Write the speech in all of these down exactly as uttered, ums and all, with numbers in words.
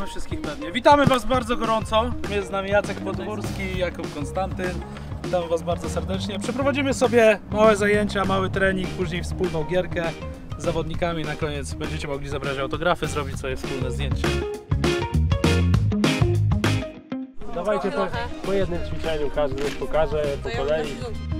wszystkich pewnie. Witamy Was bardzo gorąco. Jest z nami Jacek Podwórski, Jakub Konstantyn. Witamy Was bardzo serdecznie. Przeprowadzimy sobie małe zajęcia, mały trening, później wspólną gierkę z zawodnikami. Na koniec będziecie mogli zabrać autografy, zrobić sobie wspólne zdjęcie. Dawajcie po, po jednym ćwiczeniu, każdy pokaże po kolei.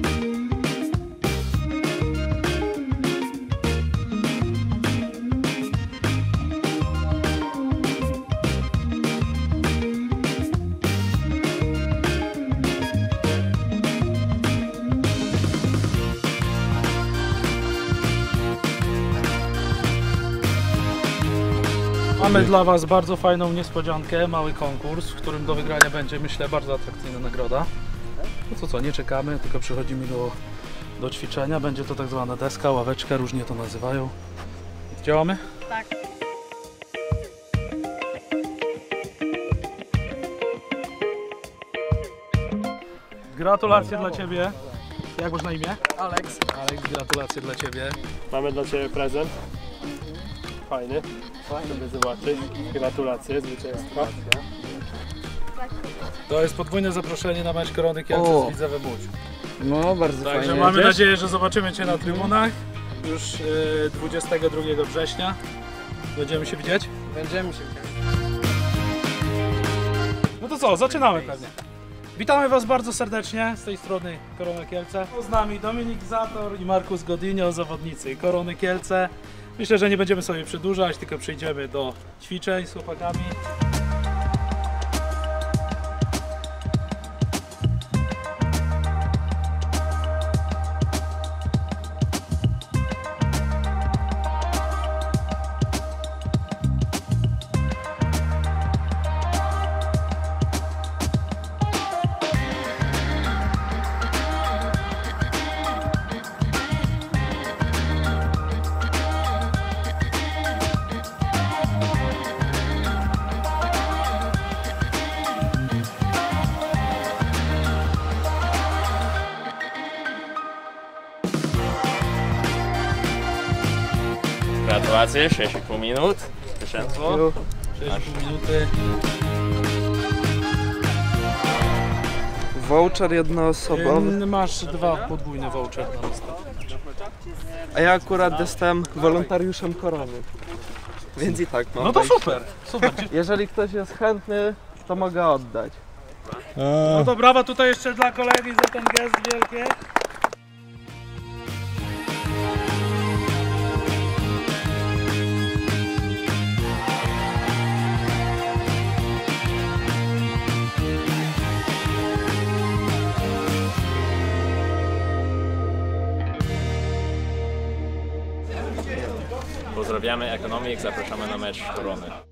Mamy dla Was bardzo fajną niespodziankę, mały konkurs, w którym do wygrania będzie, myślę, bardzo atrakcyjna nagroda. No to co, nie czekamy, tylko przychodzimy do, do ćwiczenia. Będzie to tak zwana deska, ławeczka, różnie to nazywają. Działamy? Tak. Gratulacje dla Ciebie. Jak masz na imię? Aleks. Aleks, gratulacje dla Ciebie. Mamy dla Ciebie prezent. Fajny. Żeby zobaczyć. Gratulacje zwycięstwa. To jest podwójne zaproszenie na mecz Korony Kielce z Widzewem Łódź. No, bardzo Także fajnie. mamy nadzieję, że zobaczymy Cię na trybunach już yy, dwudziestego drugiego września. Będziemy się widzieć? Będziemy się widzieć. No to co, zaczynamy pewnie. Witamy Was bardzo serdecznie z tej strony Korony Kielce. Z nami Dominik Zator i Markus Godinio, zawodnicy Korony Kielce. Myślę, że nie będziemy sobie przedłużać, tylko przejdziemy do ćwiczeń z chłopakami. Gratulacje, sześć i pół minut. Zwycięstwo. sześć i pół minuty. Voucher jednoosobowy. Yy, Masz dwa podwójne voucher na następny mecz. A ja akurat jestem wolontariuszem Korony. Więc i tak mam. No to wejście. super, super. Jeżeli ktoś jest chętny, to mogę oddać. No to brawa tutaj jeszcze dla kolegi za ten gest wielkie. Pozdrawiamy Ekonomik, zapraszamy na mecz Korony.